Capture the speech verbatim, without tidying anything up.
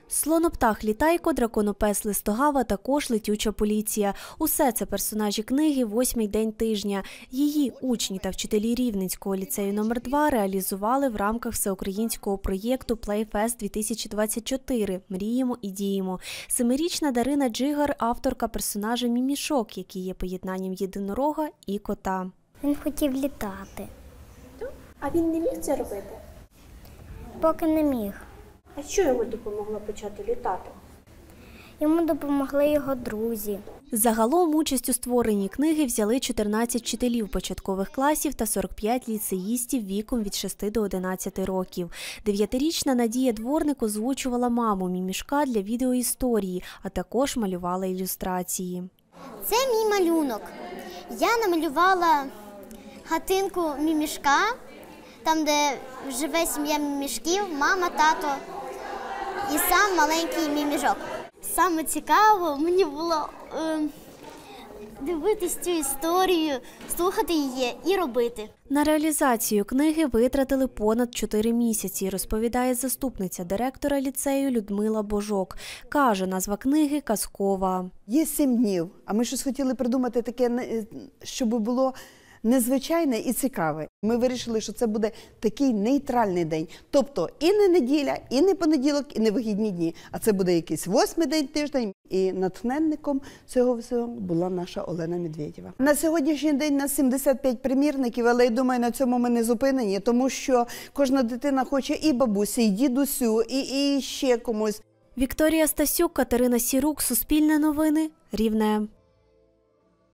Слоноптах Літайко, драконопес Листогава, також летюча поліція. Усе це персонажі книги «Восьмий день тижня». Її учні та вчителі Рівненського ліцею номер два реалізували в рамках всеукраїнського проєкту «Плейфест дві тисячі двадцять чотири. Мріємо і діємо». Семирічна Дарина Джигар – авторка персонажа Мімішок, який є поєднанням єдинорога і кота. Він хотів літати. А він не міг це робити? Поки не міг. А що йому допомогло почати літати? Йому допомогли його друзі. Загалом участь у створенні книги взяли чотирнадцять вчителів початкових класів та сорок п'ять ліцеїстів віком від шести до одинадцяти років. Дев'ятирічна Надія Дворник озвучувала маму Мімішка для відеоісторії, а також малювала ілюстрації. Це мій малюнок. Я намалювала хатинку Мімішка, там, де живе сім'я мімішків, мама, тато і сам маленький мімішок. Саме цікаво мені було е, дивитись цю історію, слухати її і робити. На реалізацію книги витратили понад чотири місяці, розповідає заступниця директора ліцею Людмила Божок. Каже, назва книги казкова. Є сім днів, а ми щось хотіли придумати таке, щоб було незвичайне і цікаве. Ми вирішили, що це буде такий нейтральний день. Тобто і не неділя, і не понеділок, і не вихідні дні. А це буде якийсь восьмий день тиждень. І натхненником цього всього була наша Олена Медведєва. На сьогоднішній день нас сімдесят п'ять примірників, але я думаю, на цьому ми не зупинені, тому що кожна дитина хоче і бабусі, і дідусю, і, і ще комусь. Вікторія Стасюк, Катерина Сірук, Суспільне новини, Рівне.